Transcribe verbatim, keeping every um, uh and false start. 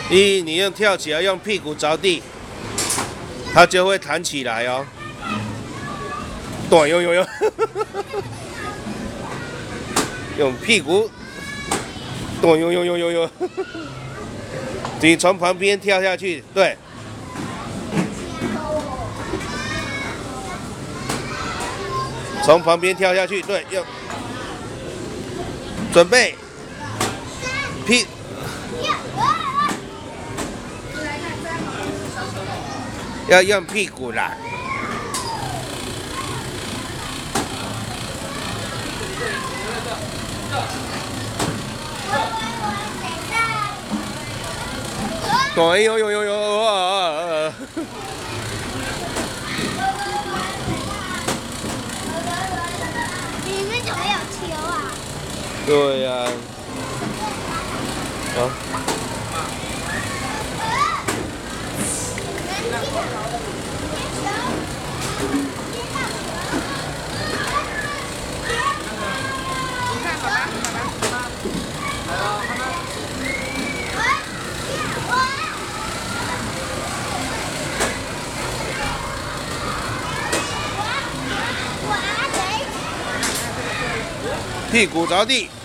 一，你用跳起来，用屁股着地，它就会弹起来哦。短悠悠悠，用屁股，短悠悠悠悠悠。你从旁边跳下去，对。从旁边跳下去，对，用。准备，屁。要用屁股啦。对，有有有有啊！ 里面怎么有球啊？ 对呀、啊。好。屁股着地。